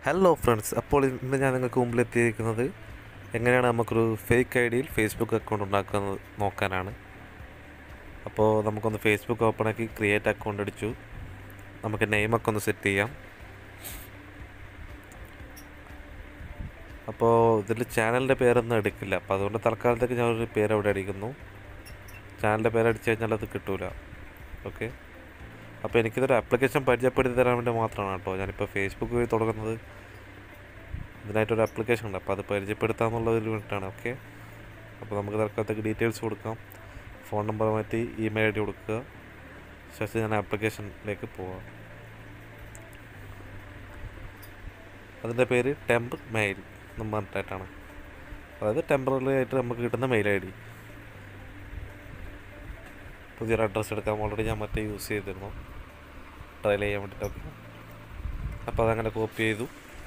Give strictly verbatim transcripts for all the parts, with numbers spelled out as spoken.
Hello friends, അപ്പോൾ ഇന്ന് ഞാൻ നിങ്ങൾക്ക് മുമ്പിലെത്തിയിരിക്കുന്നത് എങ്ങനെയാണ് നമുക്കൊരു ഫേക്ക് ഐ ഡിയിൽ ഫേസ്ബുക്ക് അക്കൗണ്ട് ഉണ്ടാക്കുന്നത് നോക്കാനാണ്. അപ്പോൾ നമുക്കൊന്ന് ഫേസ്ബുക്ക് ഓപ്പൺ ആക്കി ക്രിയേറ്റ് അക്കൗണ്ട് അടിച്ചു. നമുക്ക് നെയിമൊക്കെ ഒന്ന് സെറ്റ് ചെയ്യാം. അപ്പോൾ ഇതിൽ ചാനലിൻ്റെ പേരൊന്നും എടുക്കില്ല, അപ്പോൾ അതുകൊണ്ട് തൽക്കാലത്തേക്ക് ഞാനൊരു പേര് അവിടെ അടിക്കുന്നു. ചാനലിൻ്റെ പേര് അടിച്ചു കഴിഞ്ഞാൽ അത് കിട്ടൂല. ഓക്കെ, അപ്പോൾ എനിക്കിതൊരു ആപ്ലിക്കേഷൻ പരിചയപ്പെടുത്തി തരാൻ വേണ്ടി മാത്രമാണ് കേട്ടോ ഞാനിപ്പോൾ ഫേസ്ബുക്ക് വഴി തുടങ്ങുന്നത്. ഇതിനായിട്ടൊരു ആപ്ലിക്കേഷൻ ഉണ്ട്, അപ്പോൾ അത് പരിചയപ്പെടുത്താമെന്നുള്ളതിൽ വേണ്ടിയിട്ടാണ്. ഓക്കെ, അപ്പോൾ നമുക്ക് തൽക്കാലത്തേക്ക് ഡീറ്റെയിൽസ് കൊടുക്കാം. ഫോൺ നമ്പർ മാറ്റി ഇമെയിൽ ഐ ഡി കൊടുക്കുക. ശേഷം ഞാൻ ആപ്ലിക്കേഷനിലേക്ക് പോവാം. അതിൻ്റെ പേര് ടെമ്പ് മെയിൽ എന്ന് പറഞ്ഞിട്ടായിട്ടാണ്, അതായത് ടെമ്പററി ആയിട്ട് നമുക്ക് കിട്ടുന്ന മെയിൽ ഐ ഡി. പുതിയൊരു അഡ്രസ്സ് എടുക്കാം. ഓൾറെഡി ഞാൻ മറ്റേ യൂസ് ചെയ്തിരുന്നു ട്രയൽ ചെയ്യാൻ വേണ്ടിയിട്ടൊക്കെ. അപ്പോൾ അതങ്ങനെ കോപ്പി ചെയ്തു.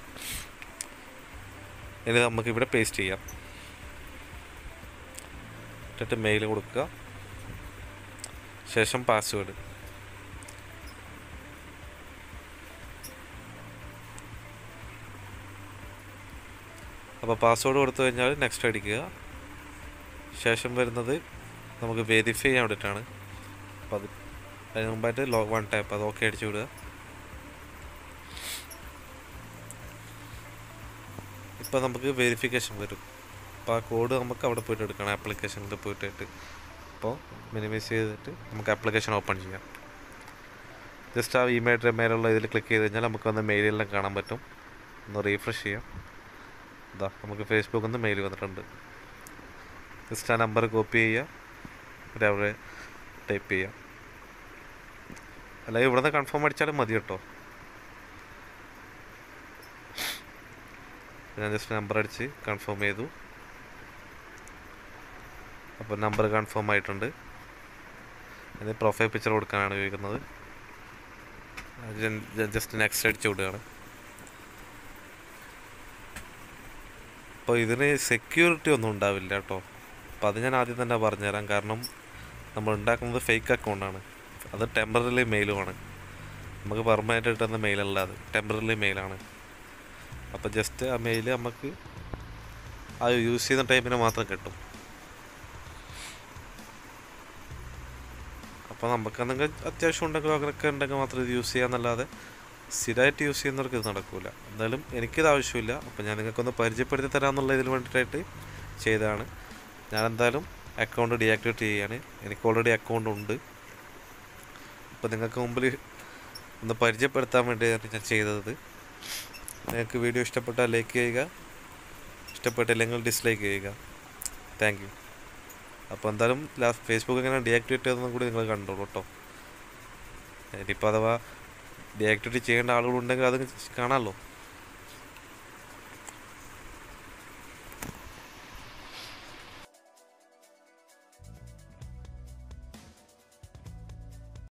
ഇനി നമുക്കിവിടെ പേസ്റ്റ് ചെയ്യാം. എന്നിട്ട് മെയിൽ കൊടുക്കുക. ശേഷം പാസ്വേഡ്. അപ്പോൾ പാസ്വേഡ് കൊടുത്തു കഴിഞ്ഞാൽ നെക്സ്റ്റ് അടിക്കുക. ശേഷം വരുന്നത് നമുക്ക് വെരിഫൈ ചെയ്യാൻ വേണ്ടിയിട്ടാണ്. അപ്പോൾ അത് അതിന് മുമ്പായിട്ട് ലോ വൺ ടാപ്പ് അത് ഓക്കെ അടിച്ചു വിടുക. ഇപ്പോൾ നമുക്ക് വെരിഫിക്കേഷൻ വരും. അപ്പോൾ ആ കോഡ് നമുക്ക് അവിടെ പോയിട്ട് എടുക്കണം, ആപ്ലിക്കേഷനിൽ പോയിട്ട്. അപ്പോൾ മിനിമൈസ് ചെയ്തിട്ട് നമുക്ക് ആപ്ലിക്കേഷൻ ഓപ്പൺ ചെയ്യാം. ജസ്റ്റ് ആ ഇമെയിൽ മേലുള്ള ഇതിൽ ക്ലിക്ക് ചെയ്ത് കഴിഞ്ഞാൽ നമുക്ക് വന്ന് മെയിലെല്ലാം കാണാൻ പറ്റും. ഒന്ന് റീഫ്രഷ് ചെയ്യാം. ഇതാ നമുക്ക് ഫേസ്ബുക്കിൽ നിന്ന് മെയിൽ വന്നിട്ടുണ്ട്. ജസ്റ്റ് ആ നമ്പർ കോപ്പി ചെയ്യുക, എന്നിട്ട് അവിടെ ടൈപ്പ് ചെയ്യാം. അല്ലെങ്കിൽ ഇവിടെ നിന്ന് കൺഫേം അടിച്ചാലും മതി കേട്ടോ. ഞാൻ ജസ്റ്റ് നമ്പർ അടിച്ച് കൺഫേം ചെയ്തു. അപ്പോൾ നമ്പർ കൺഫേം ആയിട്ടുണ്ട്. ഇനി പ്രൊഫൈൽ പിക്ചർ കൊടുക്കാനാണ് ഉപയോഗിക്കുന്നത്. ജസ്റ്റ് നെക്സ്റ്റ് അടിച്ച് വിടുകയാണ്. അപ്പോൾ ഇതിന് സെക്യൂരിറ്റി ഒന്നും ഉണ്ടാവില്ല കേട്ടോ. അപ്പോൾ അത് ഞാൻ ആദ്യം തന്നെ പറഞ്ഞുതരാം. കാരണം നമ്മൾ ഉണ്ടാക്കുന്നത് ഫേക്ക് അക്കൗണ്ടാണ്. അത് ടെമ്പററി മെയിലുമാണ്. നമുക്ക് പെർമനൻ്റ് കിട്ടുന്ന മെയിലല്ല, അത് ടെമ്പററി മെയിലാണ്. അപ്പോൾ ജസ്റ്റ് ആ മെയിൽ നമുക്ക് ആ യൂസ് ചെയ്യുന്ന ടൈമിന് മാത്രം കിട്ടും. അപ്പോൾ നമുക്ക് എന്തെങ്കിലും അത്യാവശ്യം ഉണ്ടെങ്കിലും അങ്ങനെയൊക്കെ ഉണ്ടെങ്കിൽ മാത്രം ഇത് യൂസ് ചെയ്യാമെന്നല്ലാതെ സ്ഥിരമായിട്ട് യൂസ് ചെയ്യുന്നവർക്ക് ഇത് നടക്കില്ല. എന്തായാലും എനിക്കിത് ആവശ്യമില്ല. അപ്പോൾ ഞാൻ നിങ്ങൾക്കൊന്ന് പരിചയപ്പെടുത്തി തരാമെന്നുള്ള ഇതിന് വേണ്ടിയിട്ടായിട്ട് ചെയ്തതാണ്. ഞാൻ എന്തായാലും അക്കൗണ്ട് ഡീആക്ടിവേറ്റ് ചെയ്യുകയാണ്. എനിക്ക് ഓൾറെഡി അക്കൗണ്ട് ഉണ്ട്. അപ്പോൾ നിങ്ങൾക്ക് മുമ്പിൽ ഒന്ന് പരിചയപ്പെടുത്താൻ വേണ്ടിയാണ് ഞാൻ ചെയ്തത്. നിങ്ങൾക്ക് വീഡിയോ ഇഷ്ടപ്പെട്ടാൽ ലൈക്ക് ചെയ്യുക, ഇഷ്ടപ്പെട്ടില്ലെങ്കിൽ ഡിസ്ലൈക്ക് ചെയ്യുക. Thank you. അപ്പോൾ എന്തായാലും ലാസ്റ്റ് ഫേസ്ബുക്ക് എങ്ങനെ ഡീആക്ടിവേറ്റ് ചെയ്തതെന്നും കൂടി നിങ്ങൾ കണ്ടോളൂ കേട്ടോ. ഇനിയിപ്പോൾ അഥവാ ഡീആക്ടിവേറ്റ് ചെയ്യേണ്ട ആളുകളുണ്ടെങ്കിൽ അത് കാണാമല്ലോ.